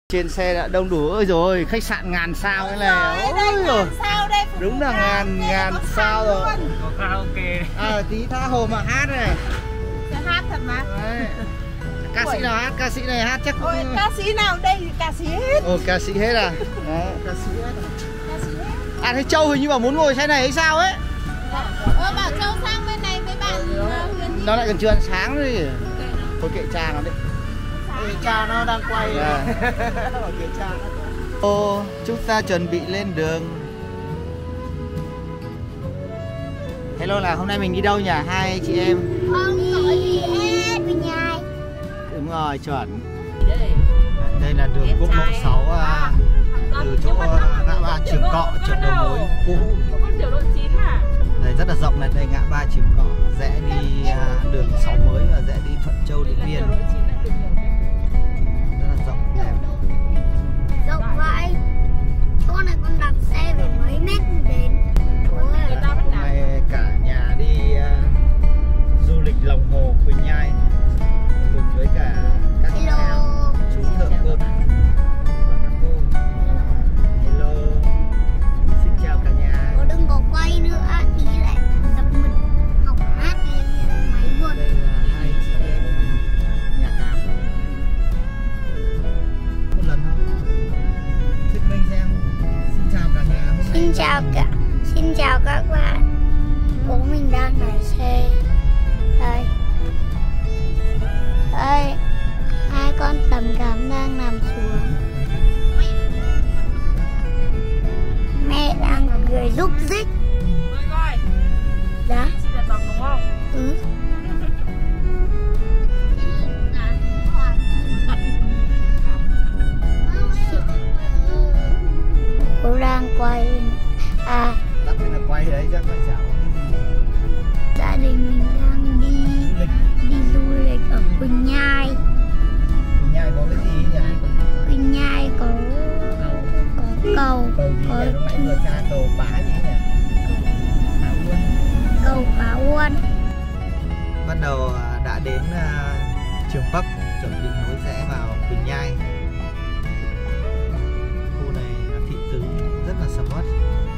Trên xe đã đông đủ. Ôi rồi khách sạn ngàn sao thế này. Ôi rồi. Đúng là ngàn sao rồi. Có karaoke. Tí tha hồ mà hát này. Hát thật mà. Đấy. Ca sĩ nào hát? Ca sĩ này hát chắc cũng... Ôi, ca sĩ nào đây thì ca sĩ hết. Ồ, ca sĩ hết à? Đấy. Ca sĩ hết. Ca sĩ hết. Thế Châu hình như bảo muốn ngồi xe này hay sao ấy? Bảo Châu sang bên này với bạn Huyền. Nó lại còn chưa ăn sáng nữa đi. Thôi kệ cha nó đi. Cha nó đang quay. Kệ cha nó. Ô, chúng ta chuẩn bị lên đường. Hello, là hôm nay mình đi đâu nhỉ? Hai chị em. Không có gì hết, mình nhai. Đúng rồi, chuẩn. Đây là đường quốc lộ 6 từ chỗ ngã ba Trường Cọ, chợ đầu mối cũ. Đây rất là rộng này, đây ngã ba Trường Cọ, rẽ đi đường 6 mới và rẽ đi Thuận Châu, Điện Biên. Rất là rộng đẹp. Rộng vậy. Chỗ này con đạp xe về mấy mét đến. Hôm nay cả nhà đi du lịch lòng hồ Quỳnh Nhai cùng với cả các chú thợ cột và các cô. Hello, xin chào cả nhà. Cô đừng có quay nữa, tí lại dập mực học hát cái máy buồn. Đây là hai chị em nhà Cám. Một lần thôi. Thuyết minh xem. Xin chào cả nhà. Xin chào các bạn. Bố mình đang lái xe. Đây. Đây. Hai con tầm cám đang nằm xuống. Mẹ đang cười rúc rích. Dạ. Chị là Tầm đúng không? Ừ. Cô đang quay. Tắt hay là quay đấy chắc phải chào cái gì. Gia đình mình đang đi du lịch ở Quỳnh Nhai. Quỳnh Nhai có cái gì nhỉ? Quỳnh Nhai có cầu. Cầu gì nhỉ? Lúc nãy vừa tra cầu Bá gì nhỉ? Bá Uôn. Cầu Bá Uôn. Bắt đầu đã đến Trường Bắc, chuẩn bị nối rẽ vào Quỳnh Nhai. Khu này là thị tứ rất là sầm uất.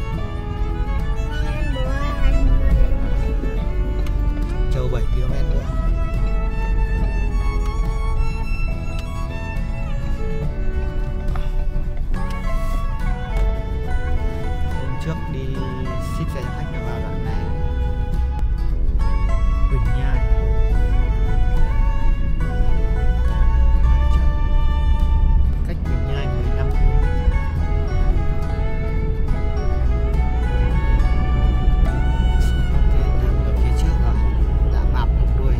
Châu 7 km nữa. Hôm trước đi ship xe cho khách là vào đoạn này. Quỳnh Nhai. Cách Quỳnh Nhai 15 km. Ở phía trước rồi, đã bạp một đuôi.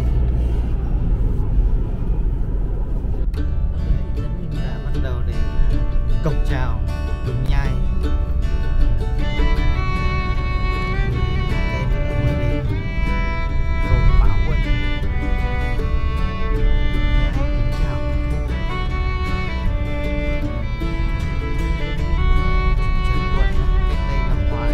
Đã bắt đầu đến cổng chào Quỳnh Nhai. Đây nữa mới đến cầu Bá Uôn. Nhai kính chào. Trần Quận cách đây năm ngoái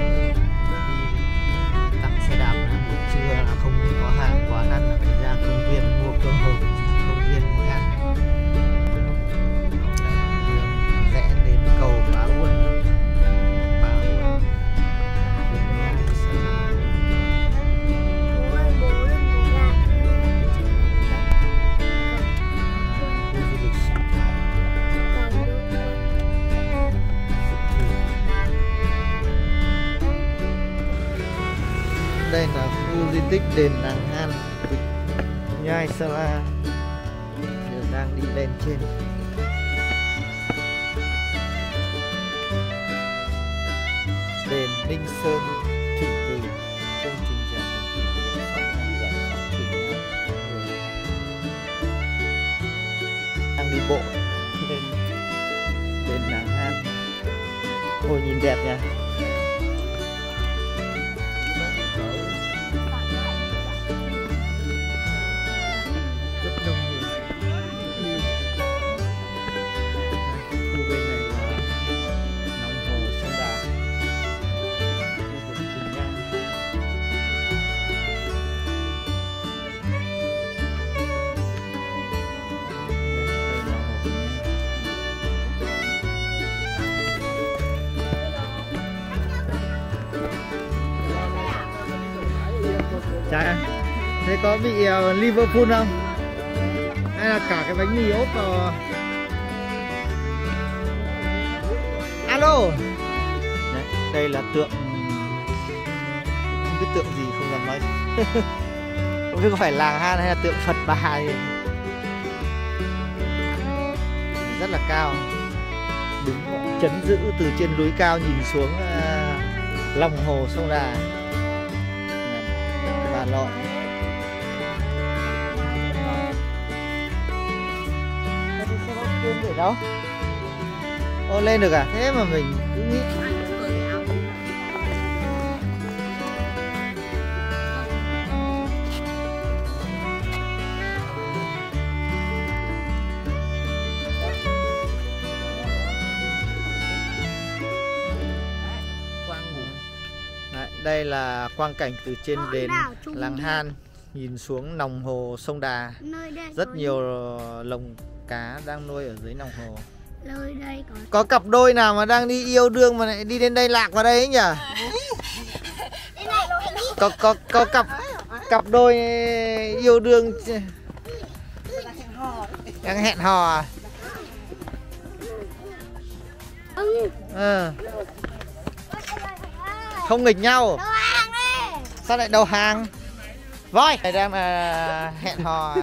đi tặng xe đạp là buổi trưa là không có hàng quán ăn là phải ra công viên mua cơm hộp, công viên ngồi ăn. Đường rẽ đến cầu Bá Uôn. Bá Uôn. Quỳnh Nhai, Sơn La. Khu du lịch sinh thái. Đây là khu di tích đền Nàng Han, Quỳnh Nhai, Sơn La. Giờ đang đi lên trên. Đền Ninh Sơn Thủy Từ, công trình chào mừng kỷ niệm 6 năm giải phóng Quỳnh Nhai. Đang đi bộ lên đền Nàng Han. Ôi nhìn đẹp nha. Rất đông người. Khu bên này là lòng hồ sông Đà, khu vực Quỳnh Nhai. Đây là hồ Quỳnh Nhai. có bị Liverpool không? Hay là cả cái bánh mì ốp vào? Alo. Đấy, đây là tượng, không biết tượng gì không dám nói. Không biết có phải làng Han hay là tượng Phật Bà gì. Rất là cao, đứng chấn giữ từ trên núi cao nhìn xuống lòng hồ sông Đà, Bà Lội. Để đâu? Ô, lên được à? Thế mà mình cứ nghĩ đây là quang cảnh từ trên đền làng Han nhìn xuống lòng hồ sông Đà. Rất nhiều lồng cá đang nuôi ở dưới lòng hồ. Có cặp đôi nào mà đang đi yêu đương mà lại đi đến đây lạc vào đây ấy nhỉ? Có cặp đôi yêu đương đang hẹn hò à? Không nghịch nhau. Sao lại đầu hàng? Voi đây đang hẹn hò.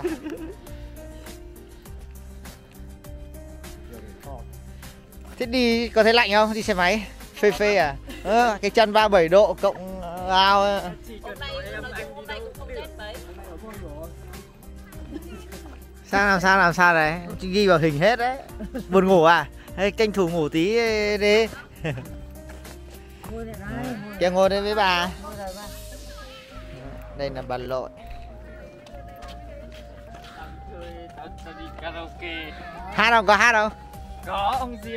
Thế đi có thấy lạnh không? Đi xe máy phê phê à? Cái chân 37 độ cộng ao. Làm sao đấy? Ghi vào hình hết đấy. Buồn ngủ à? Hay tranh thủ ngủ tí đi. Kìa ngồi đây với bà. Đây là Bà Lội. Hát không? Có hát không? Có ông Diên.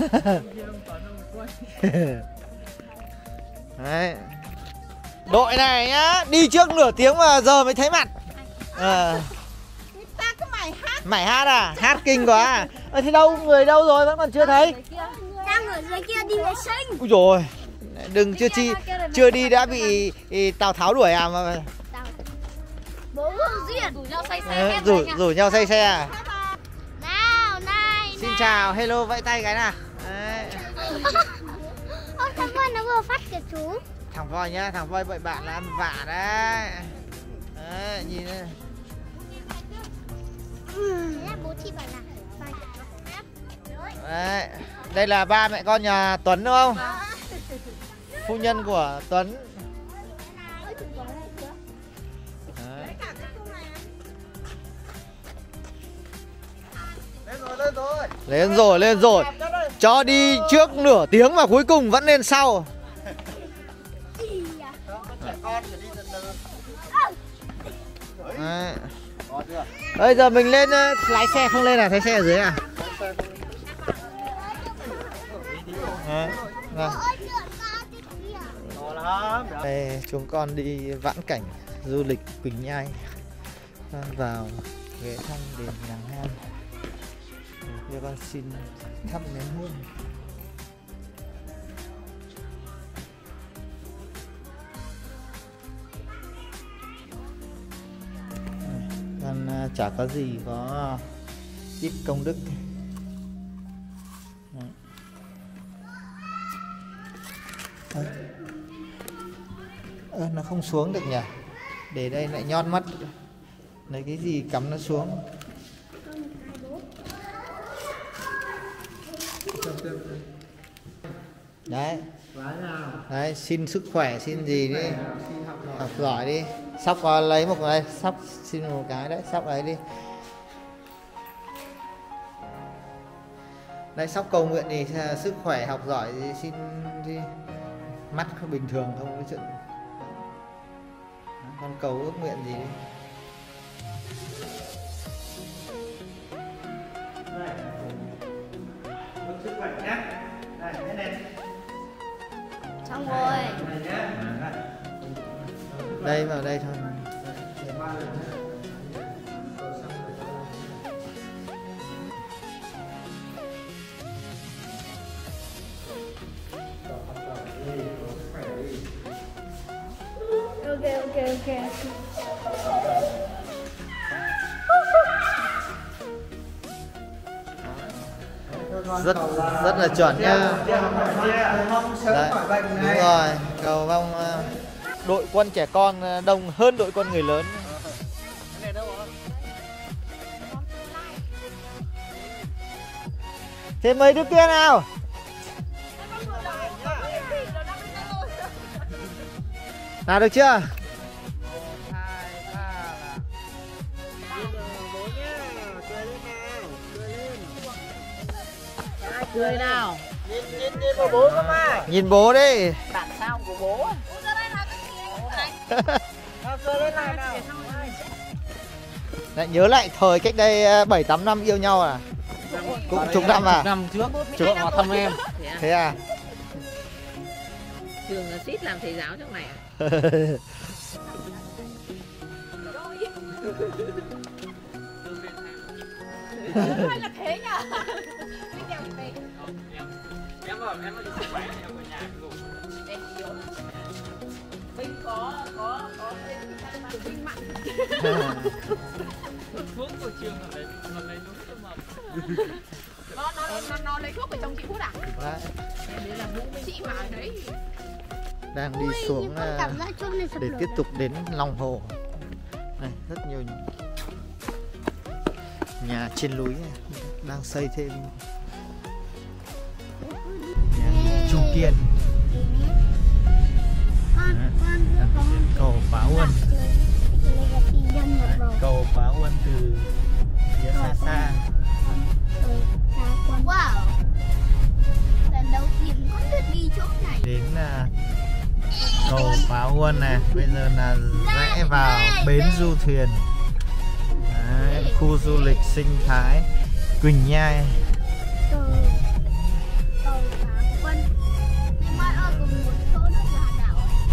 Đấy. Đội này nhá, đi trước nửa tiếng mà giờ mới thấy mặt. Mày hát à? Hát kinh quá à? Thì đâu, người đâu rồi vẫn còn chưa thấy. Đang ở dưới kia đi vệ sinh. Úi dồi, đừng chưa đi đã bị Tào Tháo đuổi à mà. Bố Duyên rủ nhau say xe. Rủ nhau say xe à? Nào, này. Xin chào, hello, vẫy tay cái nào. Đấy. Ôi, thằng voi nó vừa phát kìa chú. Thằng voi nhá, thằng voi bậy bạn là ăn vạ đấy. Đấy, nhìn đây. Bố chị bảo là đấy. Đây là ba mẹ con nhà Tuấn đúng không? Phu nhân của Tuấn. Đấy. Lên rồi. Cho đi trước nửa tiếng mà cuối cùng vẫn lên sau. Đấy. Bây giờ mình lên lái xe không lên à? Thấy xe ở dưới à? Đây chúng con đi vãn cảnh du lịch Quỳnh Nhai, vào ghé thăm đền làng Han. Cho con xin thắp nén hương. Con chả có gì, có ít công đức. Nó không xuống được nhỉ? Để đây lại nhon mắt. Lấy cái gì cắm nó xuống. Đấy, xin sức khỏe, xin gì đi. Học giỏi đi. Sóc có lấy một cái, sóc xin một cái đấy, sóc lấy đi. Đấy, sóc cầu nguyện thì sức khỏe, học giỏi thì xin đi. Mắt không bình thường không có chuyện. Con cầu ước nguyện gì đi. Sức khỏe nhé. xong rồi. Đây vào đây thôi. Ok. rất là chuẩn nha. Đấy, đúng rồi, cầu mong đội quân trẻ con đông hơn đội quân người lớn. Thế mấy đứa kia nào? Nào được chưa? Cười nào. Nhìn vào bố cơ mà. Nhìn bố đi. Bản sao của bố. Cười lên nào nào. Lại nhớ lại thời cách đây 7-8 năm yêu nhau à? Cũng chục năm à? Năm trước trước họ thăm em. Thế à? Trường xít làm thầy giáo trong này à? Hay là thế nhỉ? Em bảo em đi sức khỏe em ở nhà ngủ. Mình có Vinh mặn. Thuốc của trường ở đấy còn lấy đúng cơ mà. Nó lấy thuốc ở trong chị Phút à? Đấy. Đấy là bố chị mà ở đấy. Đang đi xuống để tiếp tục đến lòng hồ. Này, rất nhiều nhà trên núi này, đang xây thêm nhà Trung Kiên. Cầu Phá Uân. Cầu Phá Uân từ phía xa xa. Wow. Lần đầu tiên con được đi chỗ này. Đến cầu Phá Uân này, bây giờ là rẽ vào bến du thuyền. Đấy, khu du lịch sinh thái Quỳnh Nhai. Cầu Phá Uân. Ngày mai ở cùng một chỗ đó là đảo.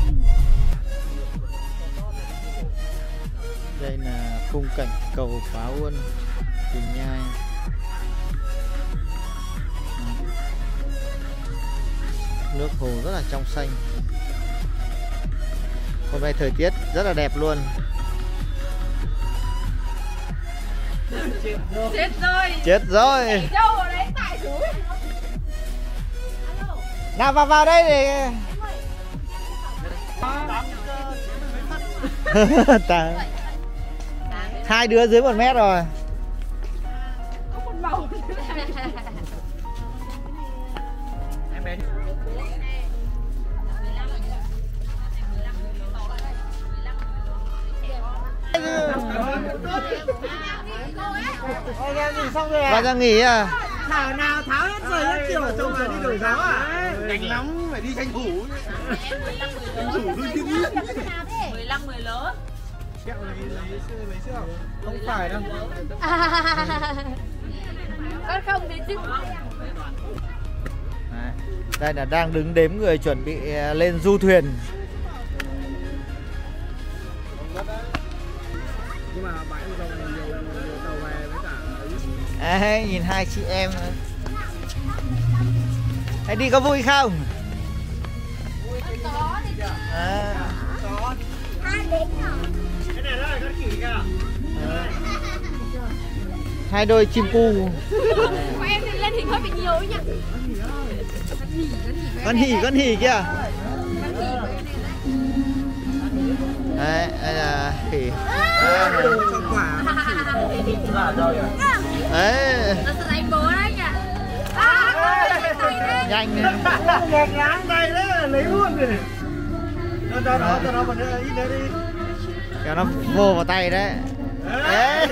Đây là khung cảnh cầu Phá Uân Quỳnh Nhai. Nước hồ rất là trong xanh. Hôm nay thời tiết rất là đẹp luôn. Chết rồi. Chết rồi. Đâu ở đấy tại chú. Nào vào đây để hai đứa dưới 1 mét rồi. Có một màu. Em bé. Anh em nhìn xong rồi Vào ra nghỉ à? Thảo nào tháo hết rồi hết kiểu trông là đi đổi giáo à? Đánh lắm phải đi tranh thủ. 15 người lớn. Kẹo lấy chưa? Không phải đâu. Con không đến chứ. Đây là đang đứng đếm người chuẩn bị lên du thuyền. Nhưng mà bãi rồng này nhiều tàu về với cả À, nhìn hai chị em. Hãy đi có vui không? À. cái này là con khỉ kìa. Hai đôi chim cu. Của em thì lên hình hơi bị nhiều ấy nhỉ. Con hỉ kìa. Đấy, đây là khỉ. Cho quả. Đấy. Nó sẽ đánh bố đấy nhỉ. Nhanh lên. Một ngáng tay đấy là lấy luôn rồi. Cho nó một ít nữa đi. Kéo nó vô vào tay đấy. Đấy.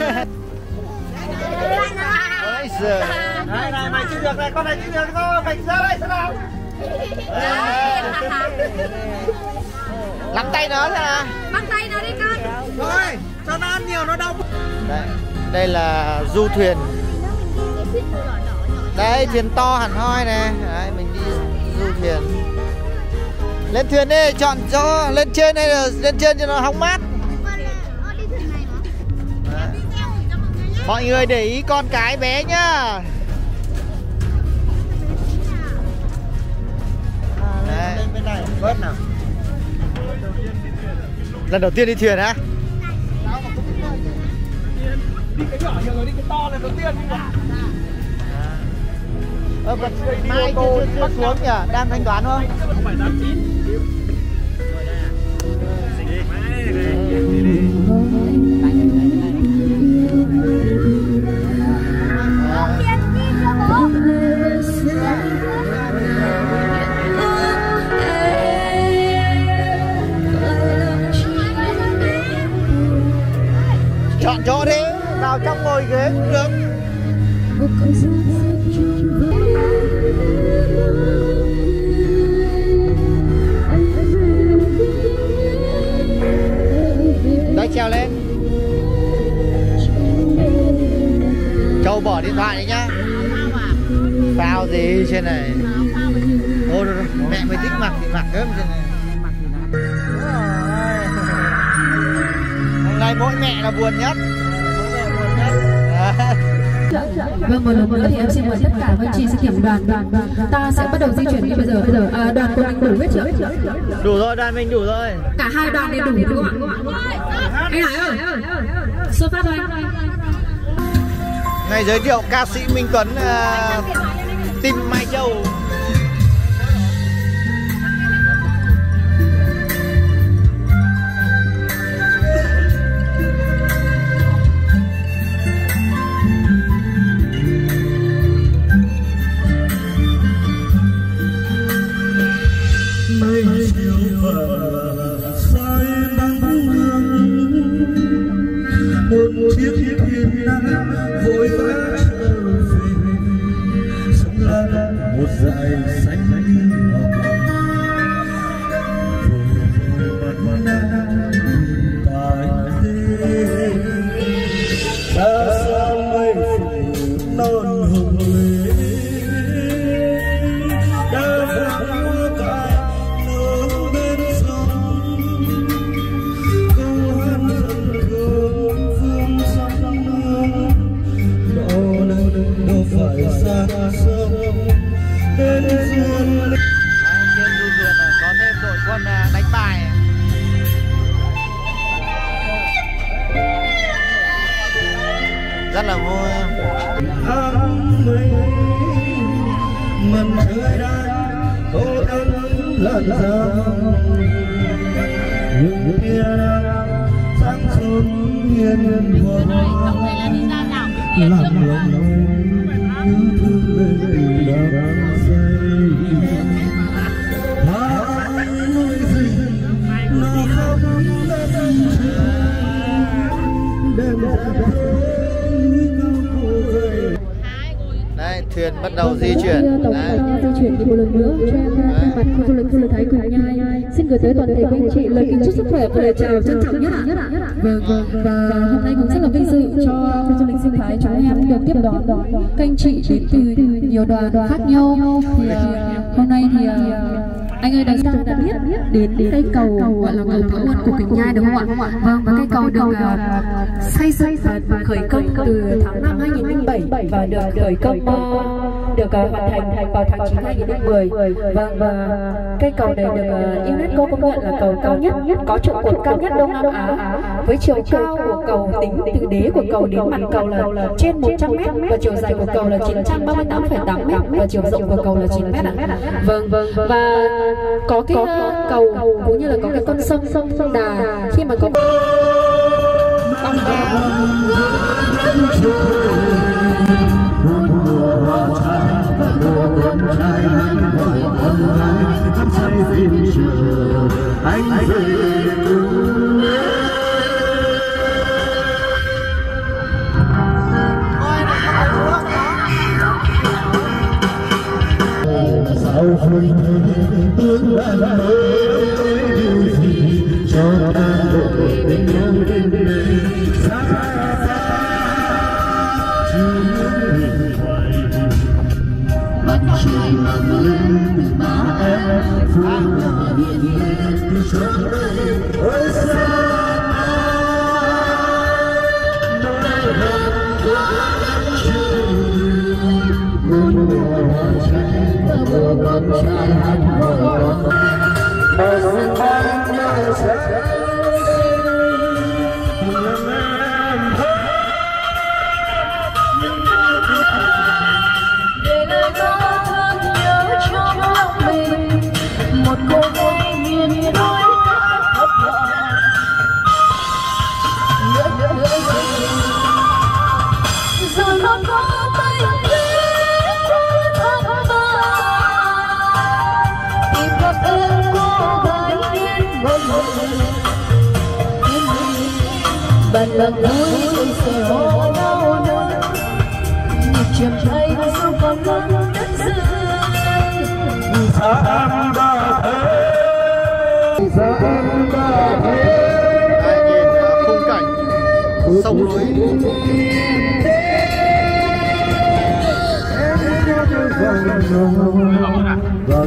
Ôi giời. Đây này mày chưa được này, con này chưa được thôi, mày ra đây sao nào? Nắm tay nó ra. Bắt tay nó đi con. Thôi, cho nó ăn nhiều nó đau. Đấy, đây là du thuyền. Đây, thuyền to hẳn hoi này. Đấy, mình đi du thuyền. Lên thuyền đi, chọn chỗ lên trên đây là lên trên cho nó hóng mát. Đấy. Mọi người để ý con cái bé nhá. Đấy. Lên bên này, bớt nào. Lần đầu tiên đi thuyền á? Đi cái nhỏ nhiều rồi đi cái to là đầu tiên đi. Mai chưa xuống nhỉ? Đang thanh toán không? Không phải 89. Chọn chỗ đi, vào trong ngồi ghế cũng được. Đây trèo lên. Châu bỏ điện thoại đấy nhá. Phao gì trên này. Ô, mẹ mới thích mặc thì mặc gớm trên này. Hôm nay mỗi mẹ là buồn nhất. Vâng, một lần nữa thì em xin mời tất cả các anh chị sẽ kiểm đoàn. Ta sẽ bắt đầu di chuyển như bây giờ. Đoàn của mình đủ hết chưa? Đủ rồi, đoàn mình đủ rồi. Cả hai đoàn đều đủ đúng không ạ? Anh Hải ơi, xuất phát thôi. Ngày giới thiệu ca sĩ Minh Tuấn, Tim Mai Châu. Chiếc thuyền vội vã trở về, sông La một dải xanh hồng, vội tại đê xa xa mây phủ non hồng lệ, đã vắng cả nở bên sông, câu hát dần gương phương sông đâu phải xa sông đến duyên. Trên du thuyền này có thêm đội quân đánh bài. Rất là vui. Tháng mây mần trời đang tô ân lần dòng, những tia sáng sớm hiền hòa làm lòng như thương bên đắm say. Hai núi rừng nó khóc đất đêm Đấy, thuyền bắt đầu di chuyển. Đấy. Di chuyển thì một lần nữa cho em thay mặt khu du lịch Phú Lộc Thái Quỳnh Nhai xin gửi tới toàn thể quý anh chị lời kính chúc sức khỏe và lời chào trân trọng nhất ạ. Vâng, và hôm nay cũng rất là vinh dự cho khu du lịch sinh thái chúng em được tiếp đón các anh chị đến từ nhiều đoàn khác nhau. Thì hôm nay thì anh ơi đã biết đến cây cầu gọi là cầu Thảo Luân của Quỳnh Nhai đúng không ạ? Vâng, và cây cầu được xây dựng và khởi công từ tháng 5 2007 và được khởi công được hoàn thành vào tháng 9 2010. Vâng, và cây cầu này được UNESCO công nhận là cầu cao nhất, có trụ cột cao nhất Đông Nam Á, với chiều cao của cầu tính từ đế của cầu đến mặt cầu là trên 100 m và chiều dài của cầu là 938,8 m và chiều rộng của cầu là 9 m ạ. Vâng, và có cái cầu cũng như là có cái con sông Đà khi mà có sao không tương lai điều gì cho ta đổi tình nhau đến đây xa xa chưa người hoài mặt trời mong lên mà em phương hiện lên trong đây ôi xa nơi hồng quá muôn mùa trái mùa con trai hát mùa một sự ban nhau sẽ để lời có có tay tìm gặp em cô gái điên bạn lần cuối tôi sẽ hò đau đớn nhịp chiều tay sao còn ngăn đất rừng xa em đã thấy xa em đã thấy. Đây nhìn khung cảnh sông núi. Và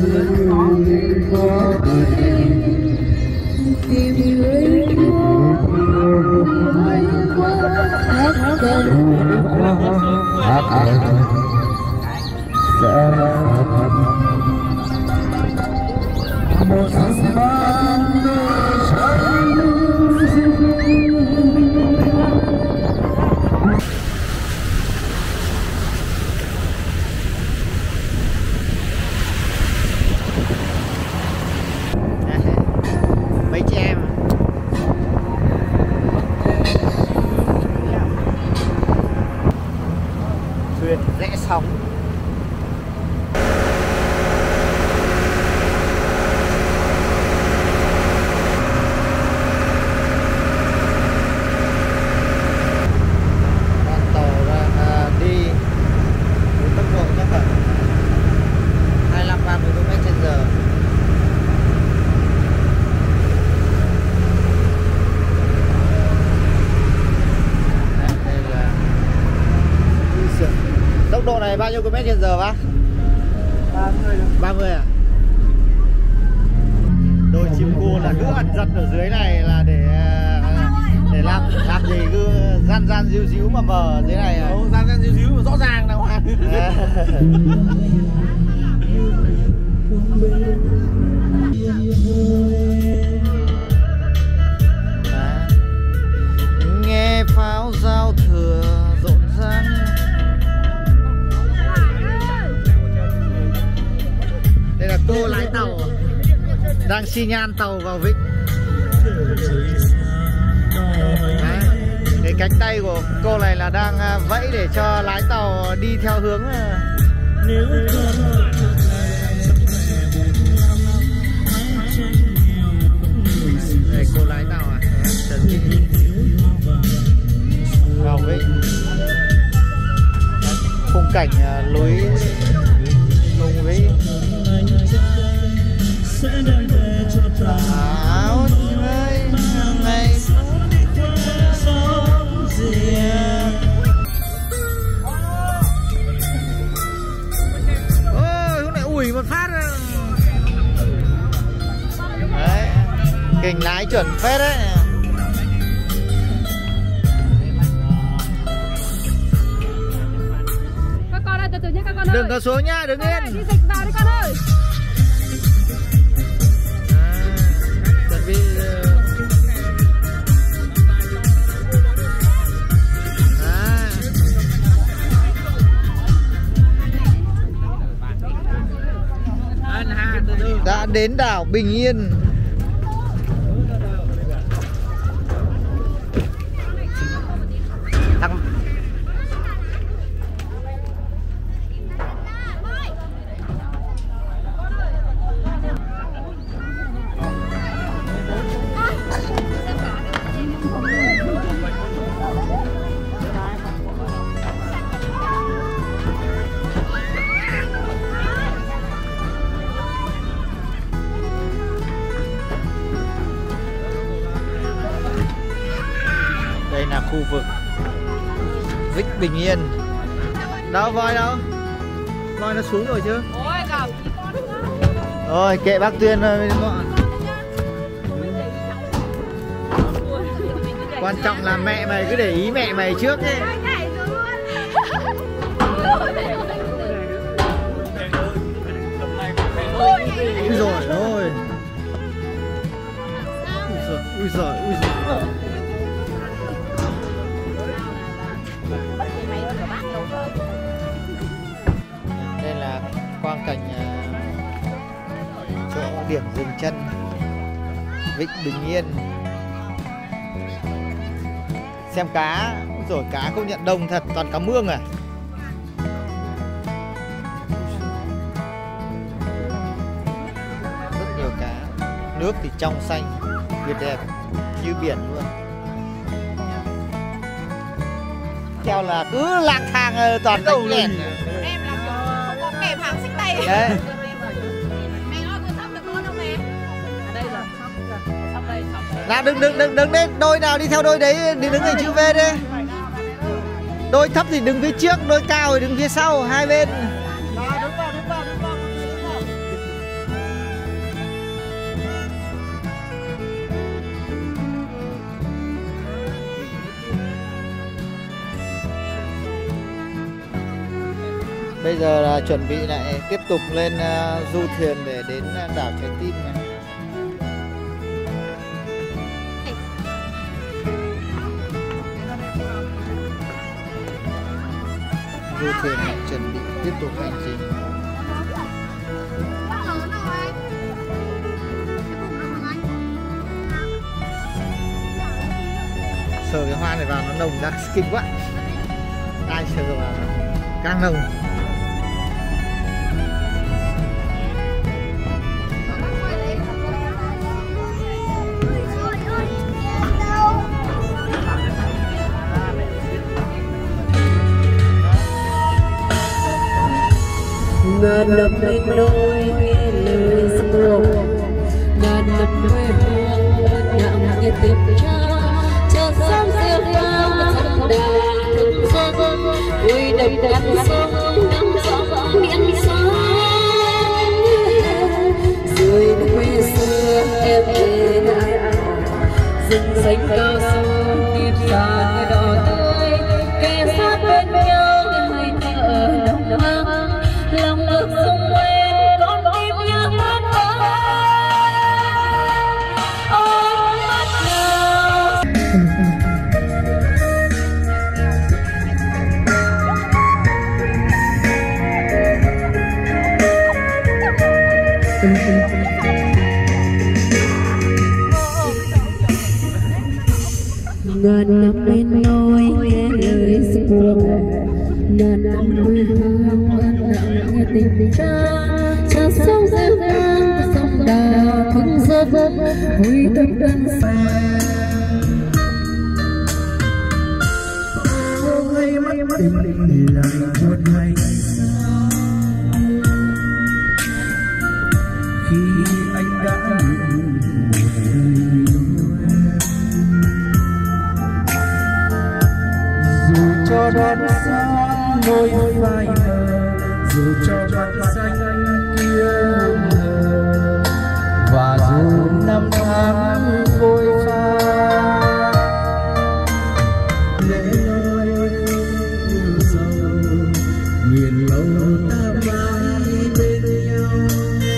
mấy chị em thuyền rẽ sóng. Con tàu đang đi với tốc độ chắc là 25-30 km/h. Tốc độ này bao nhiêu km/h bác? 30 à? Đôi chim cu là cứ ẩn giật ở dưới này là để làm gì, cứ gian díu díu mà mờ ở dưới này. Gian díu díu rõ ràng đâu mà. Nghe pháo giao thừa rộn ràng. Đây là cô lái tàu đang xi nhan tàu vào vịnh. Đấy, cái cánh tay của cô này là đang vẫy để cho lái tàu đi theo hướng. Đây cô lái tàu à? Vào vịnh. Khung cảnh núi cùng với áo ơi ngày ôi hôm nay ủi một phát. Đấy, kình lái chuẩn phết đấy. Các con ơi, từ từ nhé các con ơi. Đừng có xuống nha, đứng yên. Đi dịch vào đi con ơi. Chuẩn bị đã đến đảo Bình Yên. Thằng đây là khu vực Vịnh Bình Yên. Đâu voi đâu? Voi nó xuống rồi chứ? Ôi gặp. Rồi kệ bác Tuyên thôi. Quan trọng là mẹ mày cứ để ý mẹ mày trước ấy. Ui rồi thôi. Ui giời, ui giời. Đây là quang cảnh chỗ điểm dừng chân Vịnh Bình Yên. Xem cá. rồi cá công nhận đông thật, toàn cá mương à. Rất nhiều cá. Nước thì trong xanh, tuyệt đẹp như biển luôn. Theo là cứ lang thang toàn đánh lẻn. Em làm kiểu không có kèm hàng xích tay. Đấy. Mẹ ơi, con sắp được con đâu mẹ? À đây là sắp đây, sắp. Nào đừng đến đôi nào đi theo đôi đấy, đi đứng hình chữ V đi. Đôi thấp thì đứng phía trước, đôi cao thì đứng phía sau, hai bên. Bây giờ là chuẩn bị lại tiếp tục lên du thuyền để đến đảo Trái Tim này. Du thuyền lại chuẩn bị tiếp tục hành trình. Sờ cái hoa này vào nó nồng đặc kinh quá. Ai sờ vào càng nồng. Ngàn năm bên đôi nghe lời buồn, ngàn năm quê hương nặng nghe tình cha, chờ sáng rêu vang sông đà thức giấc, vui đầy đàn sông nắng gió miền xa, rồi quê xưa em về lại, rừng xanh cao su tiếp xa như đỏ tươi, kề sát bên nhau hơi thở nồng nàn. Lòng nước sông quên con tim như hát ôi mắt nào. Ngàn năm bên nôi nghe lời buồn, ngàn năm quê hương nặng nghe tình cha, cha sông rêu vang sông đà thức giấc, vui tâm đơn xa. Ôi mắt tình lại buồn hay khi anh đã dù cho đón gió môi phai mờ, dù cho mặt xanh kia hờ, và dù năm tháng vội pha lễ nói yêu sầu, nguyện lâu ta mãi bên nhau.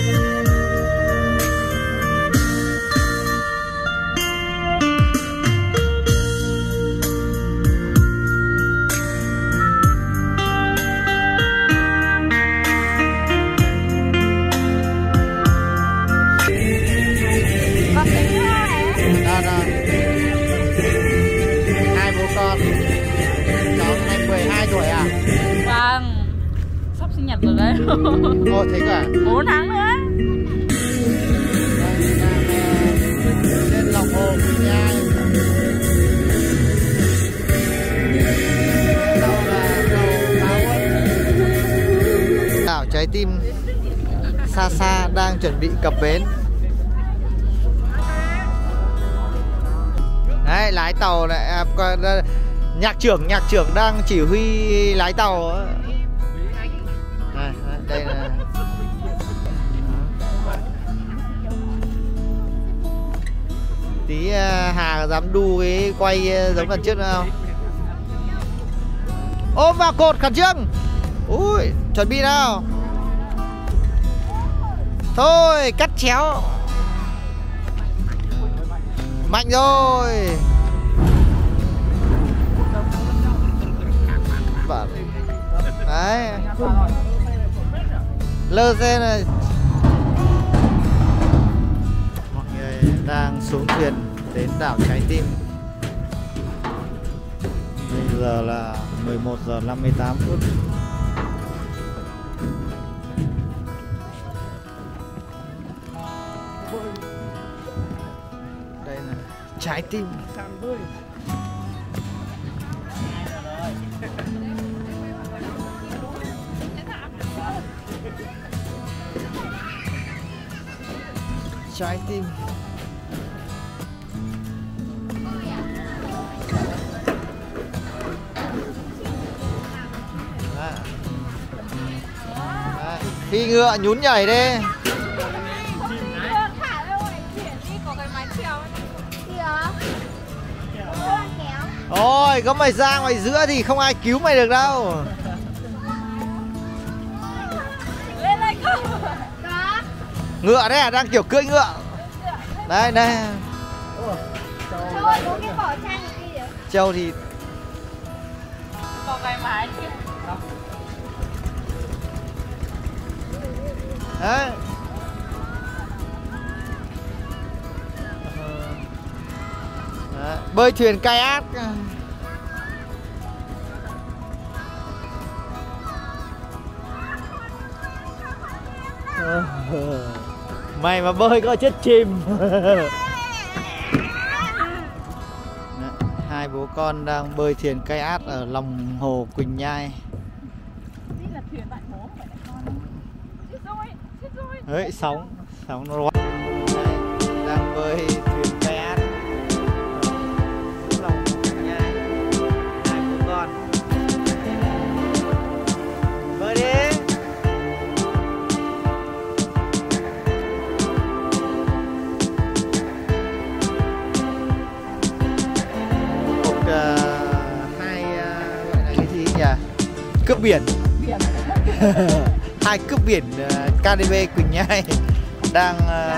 Hai bố con. Cháu em 12 tuổi à? Vâng. Sắp sinh nhật rồi đấy. Ồ thế cả? 4 tháng nữa. Lên lòng hồ Quỳnh Nhai. Đảo Trái Tim xa xa đang chuẩn bị cập bến. Đấy, lái tàu này, nhạc trưởng đang chỉ huy lái tàu. Đây là tí Hà dám đu cái quay giống lần trước nữa không? Ôm vào cột khẩn trương. Ui, chuẩn bị nào. Thôi, cắt chéo. Mạnh rồi. Đấy. Lơ xe này. Mọi người đang xuống thuyền đến đảo Trái Tim. Đây giờ là 11 giờ 58 phút. Đây là trái tim. Trái tim. Phi ngựa nhún nhảy đi. Ôi, có mày ra ngoài giữa thì không ai cứu mày được đâu. Ngựa đấy à, đang kiểu cưỡi ngựa. Đây, đây. Châu thì đấy. Đấy. Bơi thuyền kayak. Mày mà bơi có chết chìm. Hai bố con đang bơi thuyền kayak ở lòng hồ Quỳnh Nhai. Đấy, sóng nó loạn. Đang bơi thuyền kayak xuống lòng Quỳnh Nhai. Hai bố con bơi đi. Hai gọi là cái gì nhỉ? Cướp biển. Hai cướp biển KTV Quỳnh Nhai đang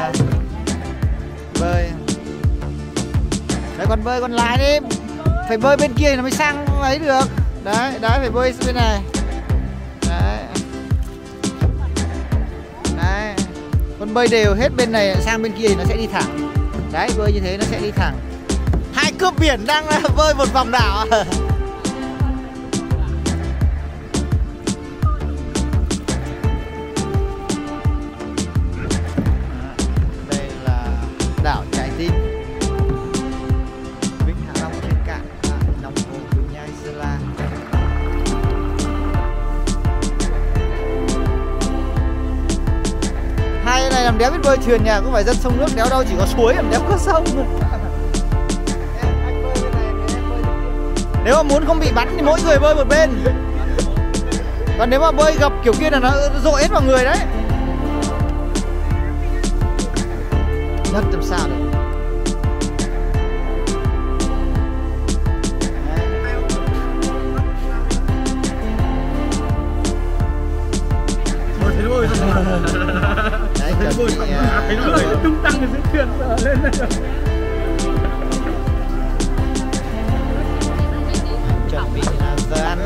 bơi. Đấy, con bơi con lái đi. Phải bơi bên kia thì nó mới sang ấy được. Đấy, đấy phải bơi bên này. Đấy. Đấy. Con bơi đều hết bên này sang bên kia thì nó sẽ đi thẳng. Đấy, bơi như thế nó sẽ đi thẳng. Hai cướp biển đang bơi một vòng đảo. Đây là đảo Trái Tim, Vịnh Hạ Long trên cạn, lòng hồ Quỳnh Nhai, Sơn La. Hai cái này làm đéo biết bơi thuyền nhà, không phải dân sông nước đéo đâu, chỉ có suối làm đéo có sông. Nếu mà muốn không bị bắn thì mỗi người bơi một bên. Còn nếu mà bơi gặp kiểu kia là nó dội hết vào người đấy. Rất làm sao được. Đấy, chuẩn bị thấy nó lời tung tăng cái dưới thuyền lên đây. Chuẩn bị giờ ăn.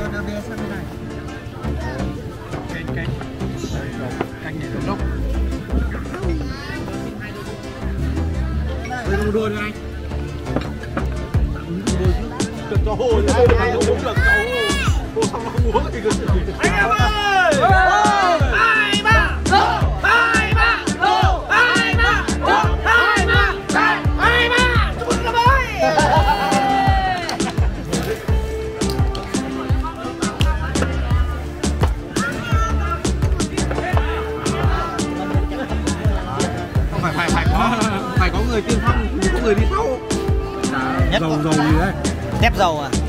Canh này lúc đôi đôi anh được cho hồ thì ai cũng được cho hồ xong nó không uống thì cứ anh em ơi hai ba lô hai ba lô hai ba lô hai ba hai ba chúc mừng năm mới. Phải có người tiên phong, có người đi sau. Dầu gì đấy? Nép dầu à?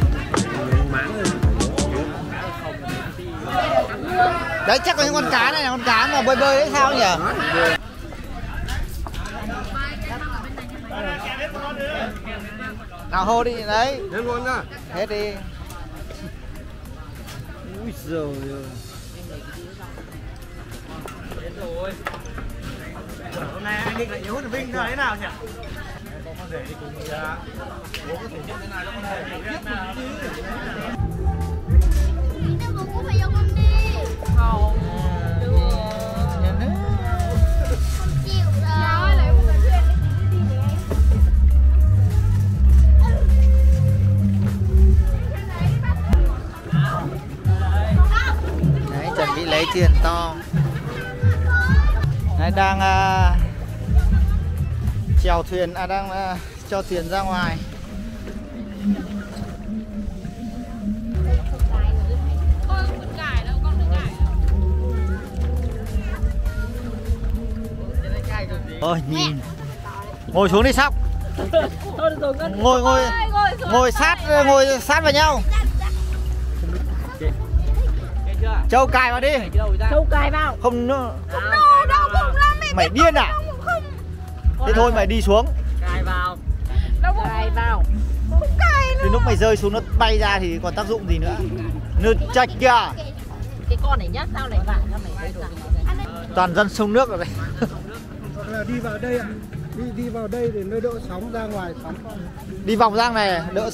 Đấy chắc có những con cá này là con cá mà bơi đấy sao nhỉ? Nào hô đi đấy. Hết luôn nha. Hết đi. Úi giời ơi. Hết rồi. Hôm nay anh định lại yếu thì Vinh thế nào nhỉ? Có con rể đi cùng bố có thể nhận thế nào cho con rể để biết nào. Bố cũng phải cho con đi. Không. Không chịu đâu. Lại một lần chuyện đi nhé. chuẩn bị lấy thuyền to. Đấy, đang chèo thuyền, đang cho thuyền ra ngoài. Ôi nhìn, ngồi xuống đi Sóc. Ngồi sát vào nhau. Châu cài vào đi. Châu cài vào. Không nữa. Mày điên à? Thế thôi mày đi xuống. Cài vào. Cài vào. Thì lúc mày rơi xuống nó bay ra thì còn tác dụng gì nữa. Nó chạch kìa. Cái con này nhá, sao lại vả cho mày đây. Toàn dân sông nước rồi đây. Đi vào đây ạ. Đi vào đây để nơi đỡ sóng, ra ngoài sóng. Đi vòng ra này đỡ.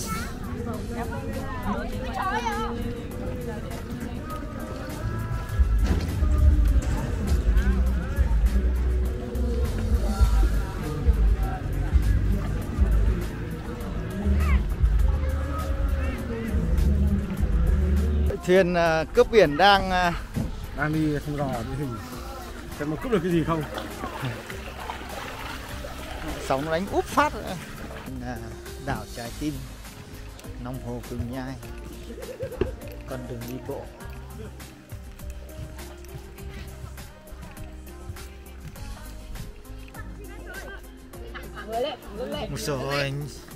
Thuyền cướp biển đang đi thăm dò đi hình. Xem mà cướp được cái gì không? Sóng đánh úp phát. Đảo Trái Tim, Nong Hồ Quỳnh Nhai, con đường đi bộ. Ôi trời ơi.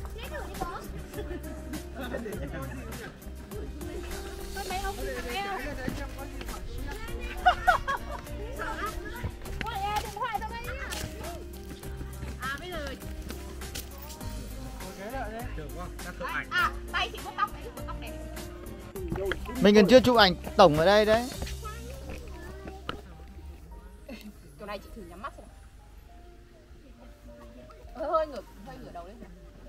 Tay chị có tóc đấy, có tóc đẹp. Mình còn chưa chụp ảnh tổng ở đây đấy. Chỗ này chị thử nhắm mắt xem. Hơi ngửa đầu lên.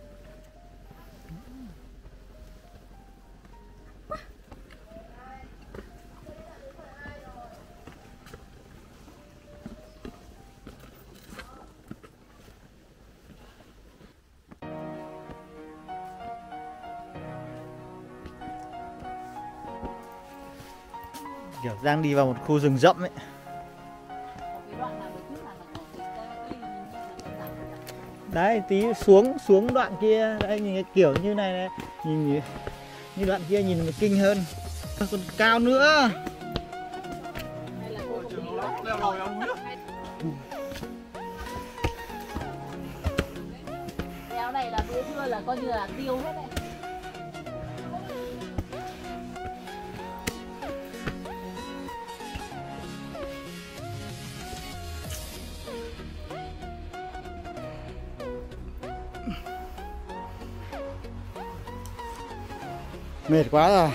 Kiểu đang đi vào một khu rừng rậm ấy. Đấy tí xuống đoạn kia, đây nhìn cái kiểu như này này, nhìn như đoạn kia nhìn nó kinh hơn. Còn cao nữa. Kéo này là bữa trưa là coi như là tiêu hết đấy. Mệt quá rồi.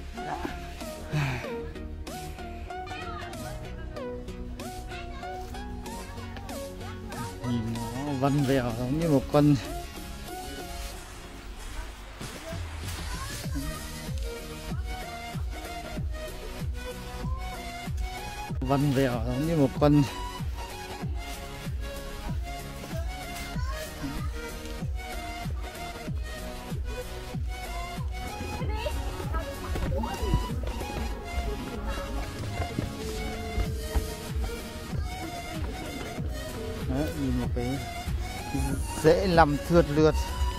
Nhìn nó vân vẹo giống như một con đấy, nhìn một cái dễ làm thượt lượt.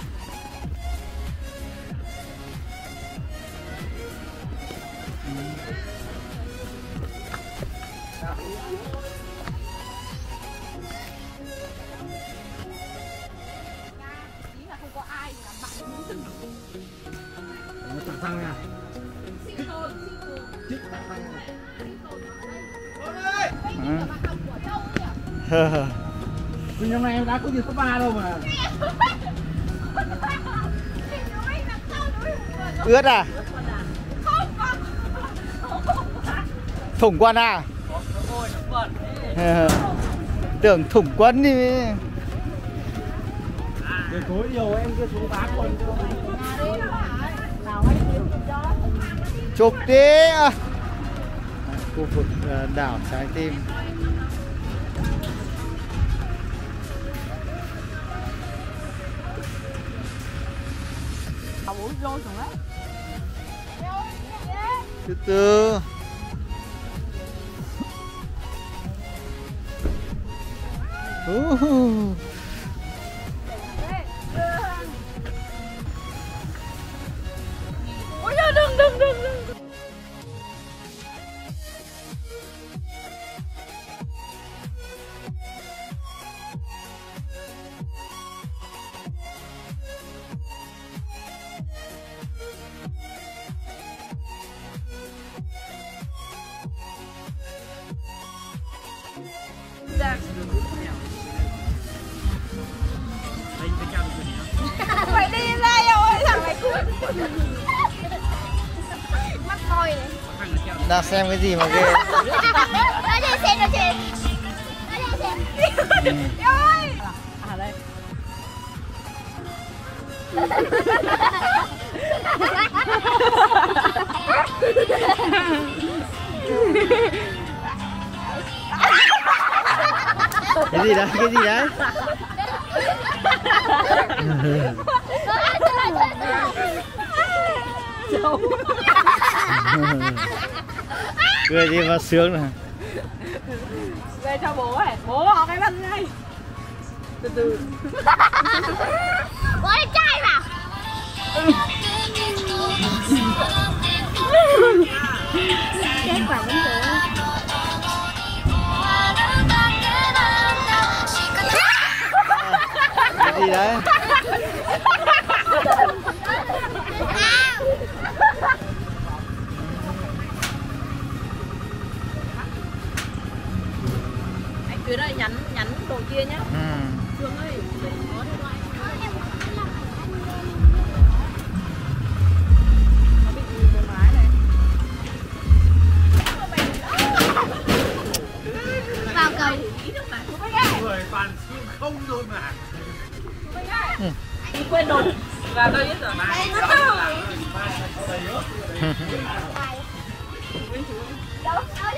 Thằng nha. Nhưng hôm nay em đã có gì cấp 3 đâu mà. Ướt à? Thủng quân à? Tưởng thủng quân đi. Để tối nhiều em kia xuống phá quần. Chụp đi. Khu vực đảo Trái Tim. Từ từ. Ôi giời, đừng. Phải đi ra rồi, thằng này cút. Mắt coi này. Đang xem cái gì mà ghê. Nói đi xem nói chuyện. Nói đi xem. Ôi. À đây. Cái gì đấy? Cái gì đấy? Cười gì mà sướng nè. Về cho bố ấy, bố bỏ cái lân ngay. Từ từ. Bố lên trai mà. Chết vào vấn đề. Cái gì đấy? Anh Tuyến ơi, nhắn đồ kia nhá. Phương ơi, có điện thoại. Nó bị cái mái này. Vào cầu. Người toàn xương không luôn mà. Anh quên đồ. Và tôi biết rồi. Đâu?